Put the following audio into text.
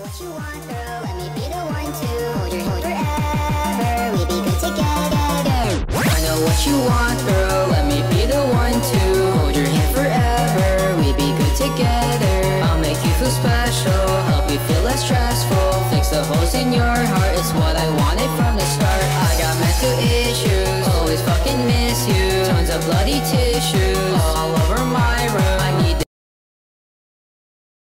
what you want, girl. Let me be the one to hold your hand forever. We be good together. I know what you want, girl. Let me be the one to hold your hand forever. We be good together. I'll make you feel special, help you feel less stressful. Fix the holes in your heart, it's what I wanted from the start. I got mental issues, always fucking miss you. Tons of bloody tissues.